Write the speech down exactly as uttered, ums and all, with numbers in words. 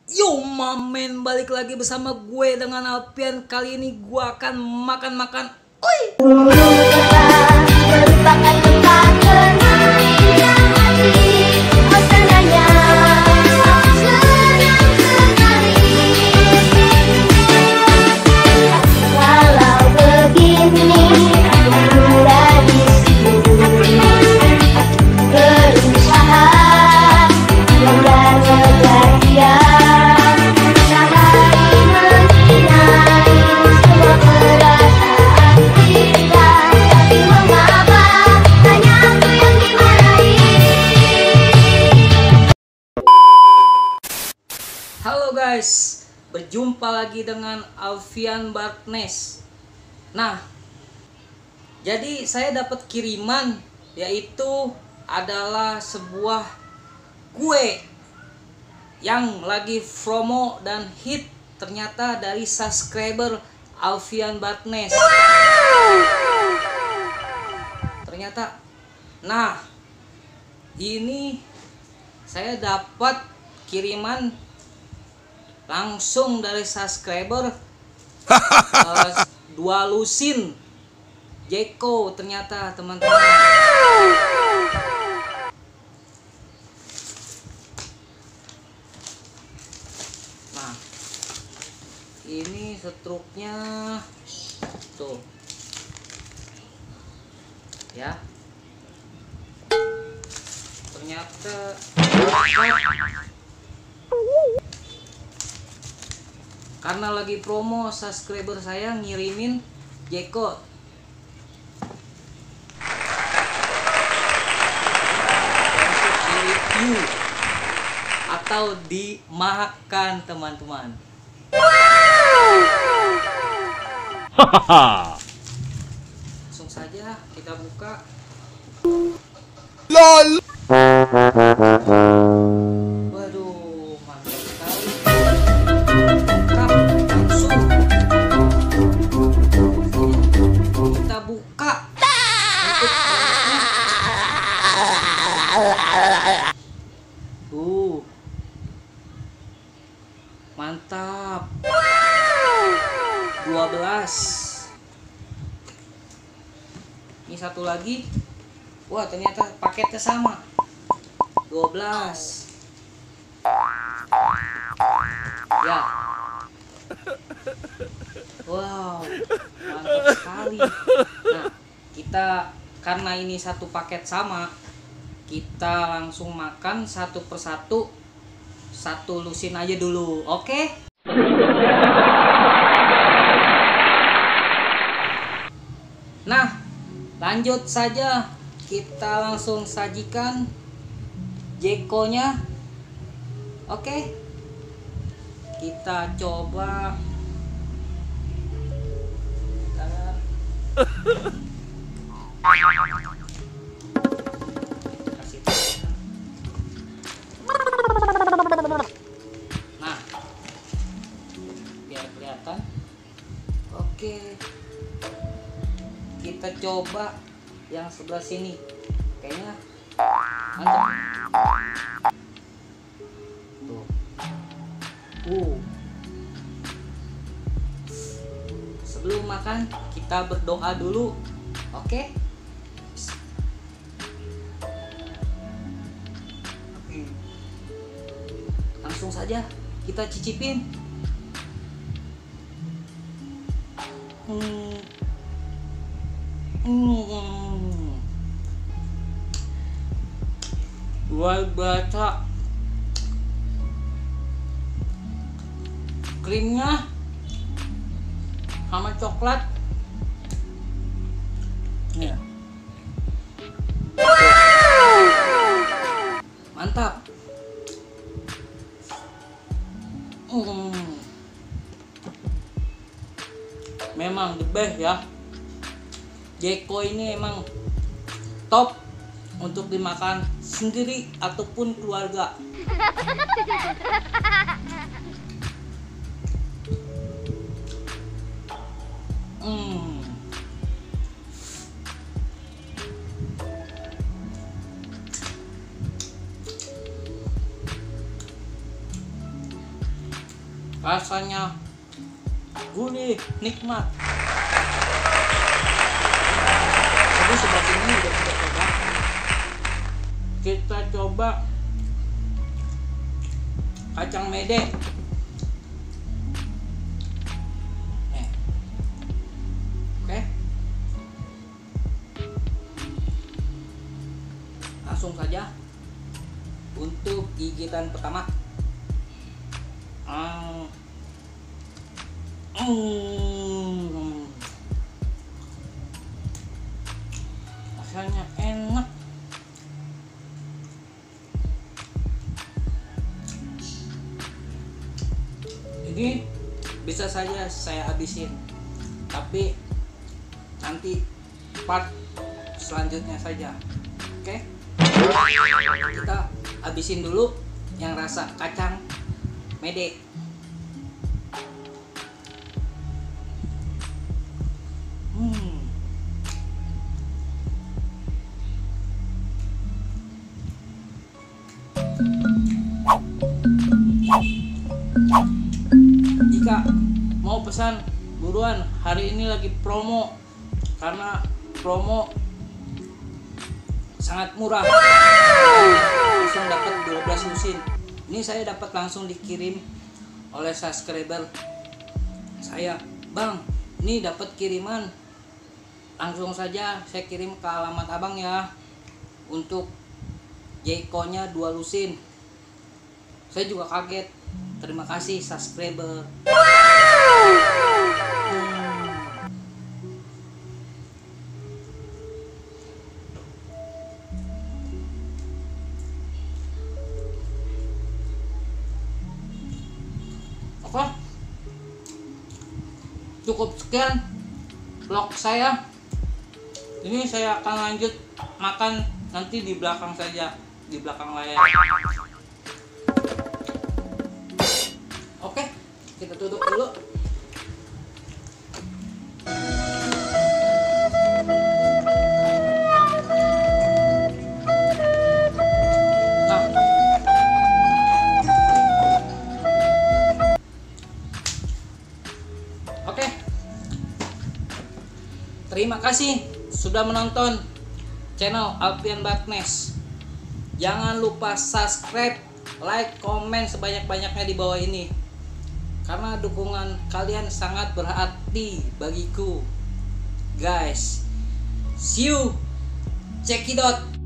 Yo mamen, balik lagi bersama gue dengan Alpian. Kali ini gue akan makan-makan. Oi. Halo guys, berjumpa lagi dengan Alfian Bartnes. Nah, jadi saya dapat kiriman, yaitu adalah sebuah kue yang lagi promo dan hit ternyata dari subscriber Alfian Bartnes. Ternyata, nah ini saya dapat kiriman langsung dari subscriber uh, dua lusin Jeko ternyata teman-teman. Nah, ini struknya tuh ya, ternyata karena lagi promo, subscriber saya ngirimin Jeko. Untuk di review atau dimakan teman-teman. Langsung saja kita buka. LOL. Waduh, mantap sekali. Kita buka untuk uh mantap. Dua belas. Ini satu lagi. Wah, ternyata paketnya sama. Dua belas. Ya. Wow, mantap sekali. Nah, kita karena ini satu paket sama, kita langsung makan satu persatu. Satu lusin aja dulu, oke? Okay? Nah, lanjut saja. Kita langsung sajikan Jekonya. Oke, okay? Kita coba. Kasih tahu. Nah, biar kelihatan. Oke, kita coba yang sebelah sini. Kayaknya mantap. Tuh. Uh. Sebelum makan kita berdoa dulu, oke? Okay? Langsung saja kita cicipin. Hmm. Hmm. Luar biasa. Krimnya sama coklat. Ya. Mantap. Hmm. Memang the best ya. Jeko ini emang top untuk dimakan sendiri ataupun keluarga. Hmm. rasanya gurih, nikmat. Jadi sebelah sini udah kita coba. Kita coba kacang mede. Nih. Oke. Langsung saja untuk gigitan pertama. Hmm. Hmm. Rasanya enak. Ini bisa saja saya habisin, tapi nanti part selanjutnya saja. Oke, kita habisin dulu yang rasa kacang mede. Hmm. Jika mau pesan buruan, hari ini lagi promo karena promo sangat murah. Langsung dapat dua belas lusin. Ini saya dapat langsung dikirim oleh subscriber saya. Bang, ini dapat kiriman. Langsung saja saya kirim ke alamat abang ya. Untuk Jeko-nya dua lusin. Saya juga kaget. Terima kasih subscriber. Oke, cukup sekian vlog saya. Ini saya akan lanjut makan nanti di belakang saja, di belakang layar. Oke, kita tutup dulu. Terima kasih sudah menonton channel Alfian Badness. Jangan lupa subscribe, like, komen sebanyak-banyaknya di bawah ini. Karena dukungan kalian sangat berarti bagiku. Guys, see you. Cekidot.